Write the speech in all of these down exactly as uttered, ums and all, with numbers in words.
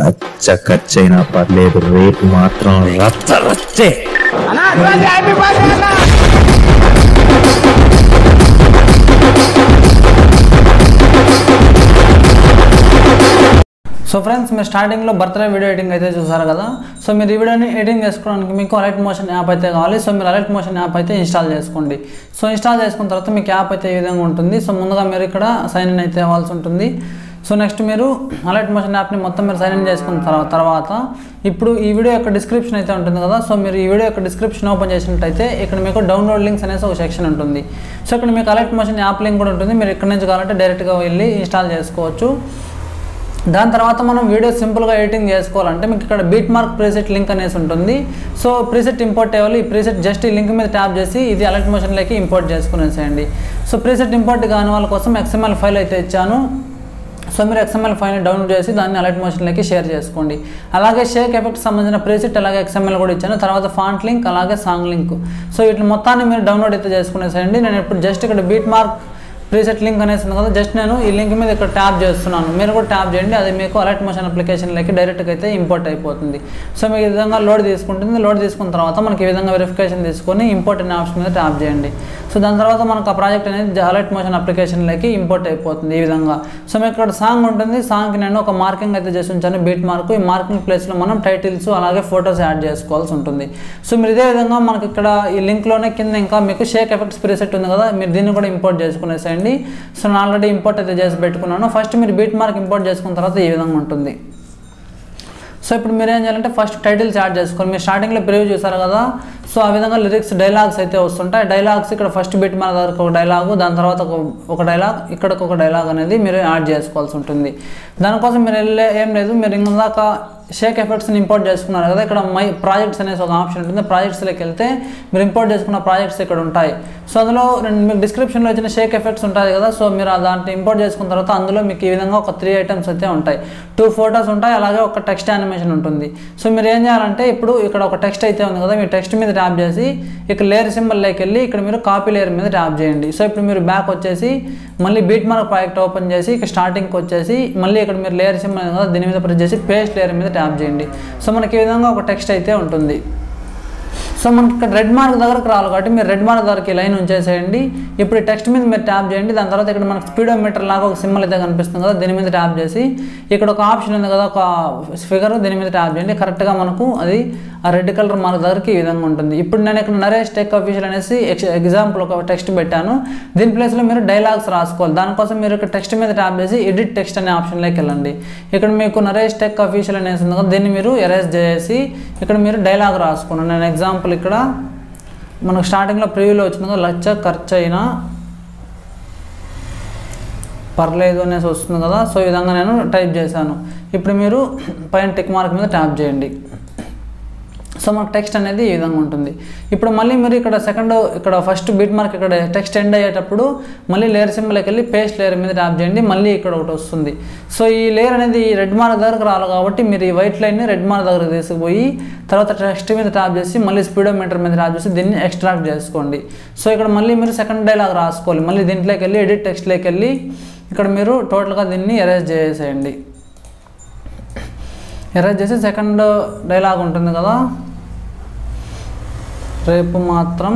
లచ్చ ఖర్చైనా పర్లేదు, రేపు మాత్రం రచ్చ రచ్చే. సో ఫ్రెండ్స్, మీరు స్టార్టింగ్లో బర్త్డే వీడియో ఎడిటింగ్ అయితే చూసారు కదా. సో మీరు ఈ వీడియోని ఎడిటింగ్ చేసుకోవడానికి మీకు అలర్ట్ మోషన్ యాప్ అయితే కావాలి. సో మీరు అలర్ట్ మోషన్ యాప్ అయితే ఇన్స్టాల్ చేసుకోండి. సో ఇన్స్టాల్ చేసుకున్న తర్వాత మీకు యాప్ అయితే ఈ విధంగా ఉంటుంది. సో ముందుగా మీరు ఇక్కడ సైన్ ఇన్ అయితే అవ్వాల్సి ఉంటుంది. సో నెక్స్ట్ మీరు అలర్ట్ మోషన్ యాప్ని మొత్తం మీరు సైన్ ఇన్ చేసుకున్న తర్వాత ఇప్పుడు ఈ వీడియో యొక్క డిస్క్రిప్షన్ అయితే ఉంటుంది కదా. సో మీరు ఈ వీడియో యొక్క డిస్క్రిప్షన్ ఓపెన్ చేసినట్టయితే ఇక్కడ మీకు డౌన్లోడ్ లింక్స్ అనేసి ఒక సెక్షన్ ఉంటుంది. సో ఇక్కడ మీకు అలర్ట్ మోషన్ యాప్ లింక్ కూడా ఉంటుంది. మీరు ఇక్కడ నుంచి కావాలంటే డైరెక్ట్గా వెళ్ళి ఇన్స్టాల్ చేసుకోవచ్చు. దాని తర్వాత మనం వీడియో సింపుల్గా ఎడిటింగ్ చేసుకోవాలంటే మీకు ఇక్కడ బీట్ మార్క్ ప్రీసెట్ లింక్ అనేసి ఉంటుంది. సో ప్రీసెట్ ఇంపోర్ట్ అవ్వాలి. ఈ ప్రీసెట్ జస్ట్ ఈ లింక్ మీద ట్యాప్ చేసి ఇది అలర్ట్ మోషన్లోకి ఇంపోర్ట్ చేసుకునేసేయండి. సో ప్రీసెట్ ఇంపోర్ట్ కాని వాళ్ళ కోసం ఎక్స్ఎంఎల్ ఫైల్ అయితే ఇచ్చాను. సో మీరు ఎక్స్ఎంఎల్ ఫైల్ని డౌన్లోడ్ చేసి దాన్ని అలర్ట్ మోషన్లోకి షేర్ చేసుకోండి. అలాగే షేక్ ఎఫెక్ట్ సంబంధించిన ప్రీసెట్ అలాగే ఎక్స్ఎంఎల్ కూడా ఇచ్చాను. తర్వాత ఫాంట్ లింక్ అలాగే సాంగ్ లింక్. సో వీటిని మొత్తాన్ని మీరు డౌన్లోడ్ అయితే చేసుకునేసేయండి. నేను ఇప్పుడు జస్ట్ ఇక్కడ బీట్ మార్క్ ప్రీసెట్ లింక్ అనేసి ఉంది కదా, జస్ట్ నేను ఈ లింక్ మీద ఇక్కడ ట్యాప్ చేస్తున్నాను. మీరు కూడా ట్యాప్ చేయండి, అది మీకు అలర్ట్ మోషన్ అప్లికేషన్లోకి డైరెక్ట్గా అయితే ఇంపోర్ట్ అయిపోతుంది. సో మీకు ఈ విధంగా లోడ్ తీసుకుంటుంది. లోడ్ తీసుకున్న తర్వాత మనకి ఈ విధంగా వెరిఫికేషన్ తీసుకొని ఇంపోర్ట్ అనే ఆప్షన్ మీద ట్యాప్ చేయండి. సో దాని తర్వాత మనకు ఆ ప్రాజెక్ట్ అనేది అలర్ట్ మోషన్ అప్లికేషన్లోకి ఇంపోర్ట్ అయిపోతుంది ఈ విధంగా. సో మీకు ఇక్కడ సాంగ్ ఉంటుంది. సాంగ్కి నేను ఒక మార్కింగ్ అయితే చేసి ఉంచాను, బీట్ మార్క్. ఈ మార్కింగ్ ప్లేస్లో మనం టైటిల్స్ అలాగే ఫొటోస్ యాడ్ చేసుకోవాల్సి ఉంటుంది. సో మీరు ఇదే విధంగా మనకి ఇక్కడ ఈ లింక్లోనే కింద ఇంకా మీకు షేక్ ఎఫెక్ట్స్ ప్రీసెట్ ఉంది కదా, మీరు దీన్ని కూడా ఇంపోర్ట్ చేసుకునేసేయండి. సో నేను ఆల్రెడీ ఇంపోర్ట్ అయితే చేసి పెట్టుకున్నాను. ఫస్ట్ మీరు బీట్ మార్క్ ఇంపోర్ట్ చేసుకున్న తర్వాత ఈ విధంగా ఉంటుంది. సో ఇప్పుడు మీరు ఏం చేయాలంటే ఫస్ట్ టైటిల్స్ యాడ్ చేసుకోవాలి. మీరు స్టార్టింగ్లో ప్రివ్యూ చూసారు కదా. సో ఆ విధంగా లిరిక్స్ డైలాగ్స్ అయితే వస్తుంటాయి. డైలాగ్స్ ఇక్కడ ఫస్ట్ బీట్ మార్క్ దగ్గర ఒక డైలాగు, దాని తర్వాత ఒక డైలాగ్, ఇక్కడికి ఒక డైలాగ్ అనేది మీరు యాడ్ చేసుకోవాల్సి ఉంటుంది. దానికోసం మీరు వెళ్ళే ఏం లేదు, మీరు ఇందాక షేక్ ఎఫెక్ట్స్ని ఇంపోర్ట్ చేసుకున్నారు కదా, ఇక్కడ మై ప్రాజెక్ట్స్ అనేసి ఒక ఆప్షన్ ఉంటుంది. ప్రాజెక్ట్స్లోకి వెళ్తే మీరు ఇంపోర్ట్ చేసుకున్న ప్రాజెక్ట్స్ ఇక్కడ ఉంటాయి. సో అందులో మీకు డిస్క్రిప్షన్లో వచ్చిన షేక్ ఎఫెక్ట్స్ ఉంటుంది కదా. సో మీరు దాంట్లో ఇంపోర్ట్ చేసుకున్న తర్వాత అందులో మీకు ఈ విధంగా ఒక త్రీ ఐటమ్స్ అయితే ఉంటాయి. టూ ఫొటోస్ ఉంటాయి, అలాగే ఒక టెక్స్ట్ యానిమేషన్ ఉంటుంది. సో మీరు ఏం చేయాలంటే ఇప్పుడు ఇక్కడ ఒక టెక్స్ట్ అయితే ఉంది కదా, మీరు టెక్స్ట్ మీద ట్యాప్ చేసి ఇక్కడ లేయర్ సింబల్లోకి వెళ్ళి ఇక్కడ మీరు కాపీ లేయర్ మీద ట్యాప్ చేయండి. సో ఇప్పుడు మీరు బ్యాక్ వచ్చేసి మళ్ళీ బీట్ మార్క్ ప్రాజెక్ట్ ఓపెన్ చేసి ఇక్కడ స్టార్టింగ్కి వచ్చేసి మళ్ళీ ఇక్కడ మీరు లేయర్ సింబల్ కదా దీని మీద ప్రెస్ చేసి పేస్ట్ లేయర్ మీద ట్యాప్ చేయండి. సో మనకి ఈ విధంగా ఒక టెక్స్ట్ అయితే ఉంటుంది. సో మనకి ఇక్కడ రెడ్ మార్క్ దగ్గరకు రావాలి కాబట్టి మీరు రెడ్ మార్క్ దగ్గరికి లైన్ ఉంచేసేయండి. ఇప్పుడు ఈ టెక్స్ట్ మీద మీరు ట్యాప్ చేయండి. దాని తర్వాత ఇక్కడ మనకు స్పీడోమీటర్ లాగా ఒక సింబల్ అయితే కనిపిస్తుంది కదా, దీని మీద ట్యాప్ చేసి ఇక్కడ ఒక ఆప్షన్ ఉంది కదా, ఒక ఫిగర్, దీని మీద ట్యాప్ చేయండి. కరెక్ట్గా మనకు అది ఆ రెడ్ కలర్ మార్క్ దగ్గరికి ఈ విధంగా ఉంటుంది. ఇప్పుడు నేను ఇక్కడ నరేష్ టెక్ అఫీషియల్ అనేసి ఎగ్జాంపుల్ ఒక టెక్స్ట్ పెట్టాను. దీని ప్లేస్లో మీరు డైలాగ్స్ రాసుకోవాలి. దానికోసం మీరు ఇక్కడ టెక్స్ట్ మీద ట్యాప్ చేసి ఎడిట్ టెక్స్ట్ అనే ఆప్షన్లోకి వెళ్ళండి. ఇక్కడ మీకు నరేష్ టెక్ అఫీషియల్ అనేసి ఉంది కదా, దీన్ని మీరు ఎరేజ్ చేసి ఇక్కడ మీరు డైలాగ్ రాసుకోండి. నేను ఎగ్జాంపుల్ ఇక్కడ మనకు స్టార్టింగ్లో ప్రివ్యూలో వచ్చింది కదా, లచ్చ ఖర్చు అయినా పర్లేదు అనేసి వస్తుంది కదా. సో ఈ విధంగా నేను టైప్ చేశాను. ఇప్పుడు మీరు పైన టిక్ మార్క్ మీద ట్యాప్ చేయండి. సో మనకు టెక్స్ట్ అనేది ఈ విధంగా ఉంటుంది. ఇప్పుడు మళ్ళీ మీరు ఇక్కడ సెకండ్ ఇక్కడ ఫస్ట్ బీట్ మార్క్ ఇక్కడ టెక్స్ట్ ఎండ్ అయ్యేటప్పుడు మళ్ళీ లేయర్ సింబల్కి వెళ్ళి పేస్ట్ లేయర్ మీద ట్యాప్ చేయండి. మళ్ళీ ఇక్కడ ఒకటి వస్తుంది. సో ఈ లేయర్ అనేది రెడ్ మార్క్ దగ్గరకు రావాలి కాబట్టి మీరు ఈ వైట్ లైన్ని రెడ్ మార్క్ దగ్గరకు తీసుకుపోయి తర్వాత టెక్స్ట్ మీద ట్యాప్ చేసి మళ్ళీ స్పీడోమీటర్ మీద ట్యాప్ చేసి దీన్ని ఎక్స్ట్రాక్ట్ చేసుకోండి. సో ఇక్కడ మళ్ళీ మీరు సెకండ్ డైలాగ్ రాసుకోవాలి. మళ్ళీ దీంట్లోకి వెళ్ళి ఎడిట్ టెక్స్ట్లోకి వెళ్ళి ఇక్కడ మీరు టోటల్గా దీన్ని ఎరేజ్ చేసేయండి. ఎరేజ్ చేసి సెకండ్ డైలాగ్ ఉంటుంది కదా, రేపు మాత్రం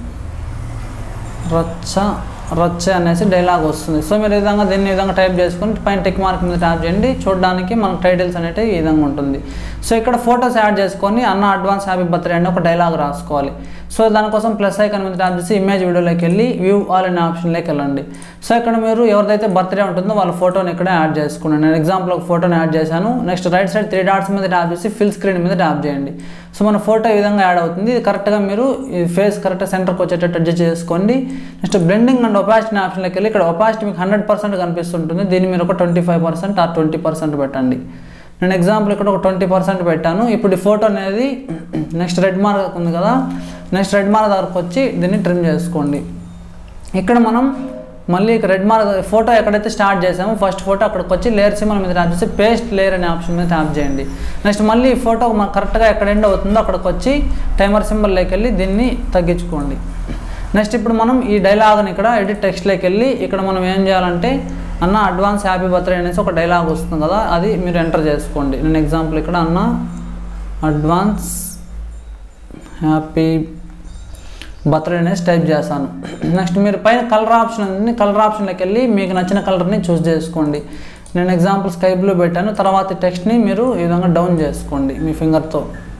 రచ్చ రచ్చ అనేసి డైలాగ్ వస్తుంది. సో మీరు ఈ విధంగా దీన్ని ఈ విధంగా టైప్ చేసుకొని పైన టిక్ మార్క్ మీద ట్యాప్ చేయండి. చూడడానికి మనకు టైటిల్స్ అనేవి ఈ విధంగా ఉంటుంది. సో ఇక్కడ ఫొటోస్ యాడ్ చేసుకొని అన్న అడ్వాన్స్ హ్యాపీ బర్త్డే అని ఒక డైలాగ్ రాసుకోవాలి. సో దానికోసం ప్లస్ ఐకాన్ మీద ట్యాప్ చేసి ఇమేజ్ వీడియోలోకి వెళ్ళి వ్యూ ఆల్ అనే ఆప్షన్లోకి వెళ్ళండి. సో ఇక్కడ మీరు ఎవరిదైతే బర్త్డే ఉంటుందో వాళ్ళ ఫోటోని ఇక్కడ యాడ్ చేసుకోండి. నేను ఎగ్జాంపుల్ ఒక ఫోటోని యాడ్ చేశాను. Next right side three dots మీద ట్యాప్ చేసి ఫిల్ స్క్రీన్ మీద ట్యాప్ చేయండి. సో మన ఫోటో ఈ విధంగా యాడ్ అవుతుంది. ఇది కరెక్ట్గా మీరు ఈ ఫేస్ కరెక్ట్గా సెంటర్కి వచ్చేటట్టు అడ్జస్ట్ చేసుకోండి. నెక్స్ట్ బ్లెండింగ్ అండ్ ఒపాసిటీ ఆప్షన్లోకి వెళ్ళి ఇక్కడ ఒపాసిటీ మీకు హండ్రెడ్ పర్సెంట్ కనిపిస్తుంటుంది. దీన్ని మీరు ఒక ట్వంటీ ఫైవ్ పర్సెంట్ ఆ ట్వంటీ పర్సెంట్ పెట్టండి. నేను ఎగ్జాంపుల్ ఇక్కడ ఒక ట్వంటీ పర్సెంట్ పెట్టాను. ఇప్పుడు ఈ ఫోటో అనేది నెక్స్ట్ రెడ్ మార్క్ ఉంది కదా, నెక్స్ట్ రెడ్ మార్క్ దగ్గరకు వచ్చి దీన్ని ట్రిమ్ చేసుకోండి. ఇక్కడ మనం మళ్ళీ రెడ్ మార్క్ ఫోటో ఎక్కడైతే స్టార్ట్ చేసామో ఫస్ట్ ఫోటో అక్కడికి వచ్చి లేయర్ సింబల్ మీద ట్యాప్ చేసి పేస్ట్ లేయర్ అనే ఆప్షన్ మీద ట్యాప్ చేయండి. నెక్స్ట్ మళ్ళీ ఫోటో మనకు కరెక్ట్గా ఎక్కడ ఎండ్ అవుతుందో అక్కడికి వచ్చి టైమర్ సింబల్లోకి వెళ్ళి దీన్ని తగ్గించుకోండి. నెక్స్ట్ ఇప్పుడు మనం ఈ డైలాగ్ని ఇక్కడ ఎడిట్ టెక్స్ట్లోకి వెళ్ళి ఇక్కడ మనం ఏం చేయాలంటే అన్న అడ్వాన్స్ హ్యాపీ బర్త్డే అనేసి ఒక డైలాగ్ వస్తుంది కదా, అది మీరు ఎంటర్ చేసుకోండి. నేను ఎగ్జాంపుల్ ఇక్కడ అన్న అడ్వాన్స్ హ్యాపీ బర్త్డే అనేసి టైప్ చేస్తాను. నెక్స్ట్ మీరు పైన కలర్ ఆప్షన్ ఉంది, కలర్ ఆప్షన్లోకి వెళ్ళి మీకు నచ్చిన కలర్ని చూస్ చేసుకోండి. నేను ఎగ్జాంపుల్ స్కై బ్లూ పెట్టాను. తర్వాత టెక్స్ట్ని మీరు ఈ విధంగా డౌన్ చేసుకోండి మీ ఫింగర్తో.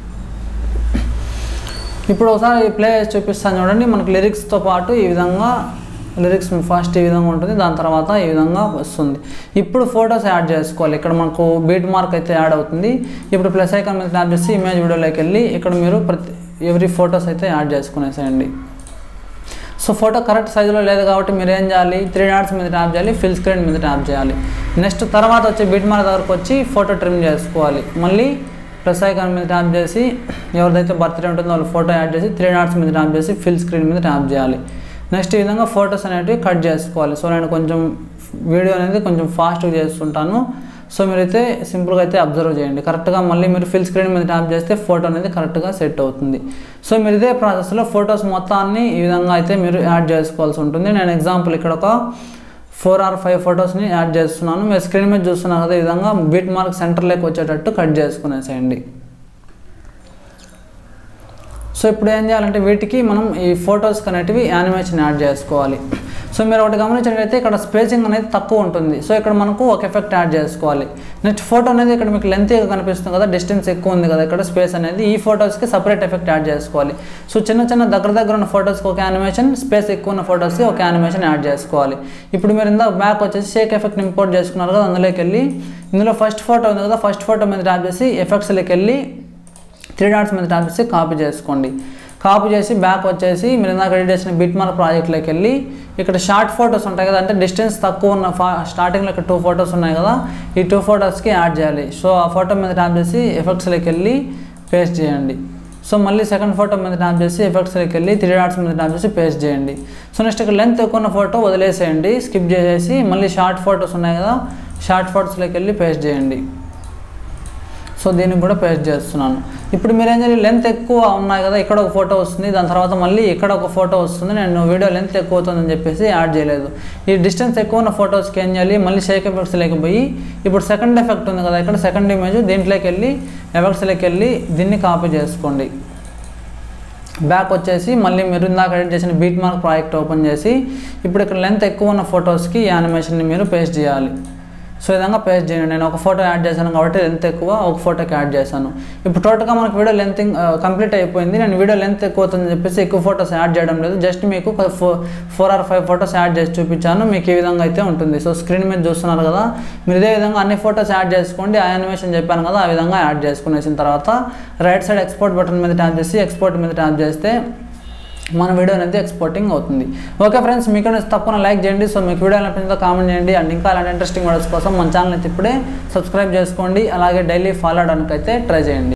ఇప్పుడు ఒకసారి ప్లే చేసి చూపిస్తాను చూడండి. మనకు లిరిక్స్తో పాటు ఈ విధంగా లిరిక్స్ ఫస్ట్ ఈ విధంగా ఉంటుంది, దాని తర్వాత ఈ విధంగా వస్తుంది. ఇప్పుడు ఫొటోస్ యాడ్ చేసుకోవాలి. ఇక్కడ మనకు బీట్ మార్క్ అయితే యాడ్ అవుతుంది. ఇప్పుడు ప్లస్ ఐకాన్ మీద ట్యాప్ చేసి ఇమేజ్ వీడియోలోకి వెళ్ళి ఇక్కడ మీరు ప్రతి ఎవ్రీ ఫొటోస్ అయితే యాడ్ చేసుకునేసేయండి. సో ఫోటో కరెక్ట్ సైజులో లేదు కాబట్టి మీరు ఏం చేయాలి, త్రీ డాట్స్ మీద ట్యాప్ చేయాలి, ఫిల్ స్క్రీన్ మీద ట్యాప్ చేయాలి. నెక్స్ట్ తర్వాత వచ్చి బీట్ మార్క్ దగ్గరకు వచ్చి ఫోటో ట్రిమ్ చేసుకోవాలి. మళ్ళీ ప్లస్ ఐకాన్ మీద ట్యాప్ చేసి ఎవరిదైతే బర్త్డే ఉంటుందో వాళ్ళు ఫోటో యాడ్ చేసి త్రీ డాట్స్ మీద ట్యాప్ చేసి ఫిల్ స్క్రీన్ మీద ట్యాప్ చేయాలి. నెక్స్ట్ ఈ విధంగా ఫొటోస్ అనేవి కట్ చేసుకోవాలి. సో నేను కొంచెం వీడియో అనేది కొంచెం ఫాస్ట్గా చేస్తుంటాను. సో మీరైతే సింపుల్గా అయితే అబ్జర్వ్ చేయండి. కరెక్ట్గా మళ్ళీ మీరు ఫిల్ స్క్రీన్ మీద ట్యాప్ చేస్తే ఫోటో అనేది కరెక్ట్గా సెట్ అవుతుంది. సో మీరు ఇదే ప్రాసెస్లో ఫొటోస్ మొత్తాన్ని ఈ విధంగా అయితే మీరు యాడ్ చేసుకోవాల్సి ఉంటుంది. నేను ఎగ్జాంపుల్ ఇక్కడ ఒక ఫోర్ ఆర్ ఫైవ్ ఫొటోస్ని యాడ్ చేస్తున్నాను. మీరు స్క్రీన్ మీద చూస్తున్నారు కదా, ఈ విధంగా బీట్ మార్క్ సెంటర్లోకి వచ్చేటట్టు కట్ చేసుకునేసేయండి. సో ఇప్పుడు ఏం చేయాలంటే వీటికి మనం ఈ ఫొటోస్కి అనేటివి యానిమేషన్ యాడ్ చేసుకోవాలి. సో మీరు ఒకటి గమనించినట్లయితే ఇక్కడ స్పేసింగ్ అనేది తక్కువ ఉంటుంది. సో ఇక్కడ మనకు ఒక ఎఫెక్ట్ యాడ్ చేసుకోవాలి. నెక్స్ట్ ఫోటో అనేది ఇక్కడ మీకు లెంతీగా కనిపిస్తుంది కదా, డిస్టెన్స్ ఎక్కువ ఉంది కదా ఇక్కడ స్పేస్ అనేది, ఈ ఫొటోస్కి సపరేట్ ఎఫెక్ట్ యాడ్ చేసుకోవాలి. సో చిన్న చిన్న దగ్గర దగ్గర ఉన్న ఫొటోస్కి ఒక యానిమేషన్, స్పేస్ ఎక్కువ ఉన్న ఫొటోస్కి ఒక యానిమేషన్ యాడ్ చేసుకోవాలి. ఇప్పుడు మీరు ఇందాక బ్యాక్ వచ్చేసి షేక్ ఎఫెక్ట్ ఇంపోర్ట్ చేసుకున్నారు కదా, అందులోకి వెళ్ళి ఇందులో ఫస్ట్ ఫోటో ఉంది కదా, ఫస్ట్ ఫోటో మీద ట్యాప్ చేసి ఎఫెక్ట్స్లోకి వెళ్ళి త్రీ డాట్స్ మీద ట్యాప్ చేసి కాపీ చేసుకోండి. కాపీ చేసి బ్యాక్ వచ్చేసి మీరు ఇందాక ఎడిట్ చేసిన బిట్ మార్క్ ప్రాజెక్ట్లోకి వెళ్ళి ఇక్కడ షార్ట్ ఫొటోస్ ఉంటాయి కదా, అంటే డిస్టెన్స్ తక్కువ ఉన్న ఫా స్టార్టింగ్లో ఇక్కడ టూ ఫొటోస్ ఉన్నాయి కదా, ఈ టూ ఫొటోస్కి యాడ్ చేయాలి. సో ఆ ఫోటో మీద ట్యాప్ చేసి ఎఫెక్ట్స్లోకి వెళ్ళి పేస్ట్ చేయండి. సో మళ్ళీ సెకండ్ ఫోటో మీద ట్యాప్ చేసి ఎఫెక్ట్స్లోకి వెళ్ళి త్రీ డాట్స్ మీద ట్యాప్ చేసి పేస్ట్ చేయండి. సో నెక్స్ట్ ఇక్కడ లెంత్ ఎక్కువ ఉన్న ఫోటో వదిలేసేయండి, స్కిప్ చేసేసి మళ్ళీ షార్ట్ ఫొటోస్ ఉన్నాయి కదా, షార్ట్ ఫొటోస్లోకి వెళ్ళి పేస్ట్ చేయండి. సో దీనికి కూడా పేస్ట్ చేస్తున్నాను. ఇప్పుడు మీరు ఏం చేయాలి, లెంత్ ఎక్కువ ఉన్నాయి కదా, ఇక్కడ ఒక ఫోటో వస్తుంది, దాని తర్వాత మళ్ళీ ఇక్కడ ఒక ఫోటో వస్తుంది. నేను వీడియో లెంత్ ఎక్కువ అవుతుందని చెప్పేసి యాడ్ చేయలేదు. ఈ డిస్టెన్స్ ఎక్కువ ఉన్న ఫొటోస్కి ఏం చేయాలి, మళ్ళీ షేక్ ఎఫెక్ట్స్ లేకపోయి ఇప్పుడు సెకండ్ ఎఫెక్ట్ ఉంది కదా ఇక్కడ, సెకండ్ ఇమేజ్ దీంట్లోకి వెళ్ళి ఎఫెక్ట్స్లోకి వెళ్ళి దీన్ని కాపీ చేసుకోండి. బ్యాక్ వచ్చేసి మళ్ళీ మీరు ఇందాక ఎడిట్ చేసిన బీట్ మార్క్ ప్రాజెక్ట్ ఓపెన్ చేసి ఇప్పుడు ఇక్కడ లెంత్ ఎక్కువ ఉన్న ఫొటోస్కి ఈ యానిమేషన్ని మీరు పేస్ట్ చేయాలి. సో ఈ విధంగా పేస్ట్ చేయండి. నేను ఒక ఫోటో యాడ్ చేశాను కాబట్టి లెంత్ ఎక్కువ, ఒక ఫోటోకి యాడ్ చేశాను. ఇప్పుడు టోటల్గా మనకు వీడియో లెంత్ కంప్లీట్ అయిపోయింది. నేను వీడియో లెంత్ ఎక్కువ అవుతుందని చెప్పేసి ఎక్కువ ఫొటోస్ యాడ్ చేయడం లేదు, జస్ట్ మీకు four four or five photos add చేసి చూపించాను. మీకు ఈ విధంగా అయితే ఉంటుంది. సో స్క్రీన్ మీద చూస్తున్నారు కదా, మీరు ఇదే విధంగా అన్ని ఫొటోస్ యాడ్ చేసుకోండి. ఆ యానిమేషన్ చెప్పాను కదా, ఆ విధంగా యాడ్ చేసుకునేసిన తర్వాత రైట్ సైడ్ ఎక్స్పోర్ట్ బటన్ మీద ట్యాప్ చేసి ఎక్స్పోర్ట్ మీద ట్యాప్ చేస్తే మన వీడియో అనేది ఎక్స్పోర్టింగ్ అవుతుంది. ఓకే ఫ్రెండ్స్, మీకు తప్పకుండా లైక్ చేయండి. సో మీకు వీడియో నచ్చిందో కామెంట్ చేయండి. అండ్ ఇంకా అలాంటి ఇంట్రెస్టింగ్ వీడియోస్ కోసం మన ఛానల్ అయితే ఇప్పుడే సబ్స్క్రైబ్ చేసుకోండి. అలాగే డైలీ ఫాలో అవడానికి అయితే ట్రై చేయండి.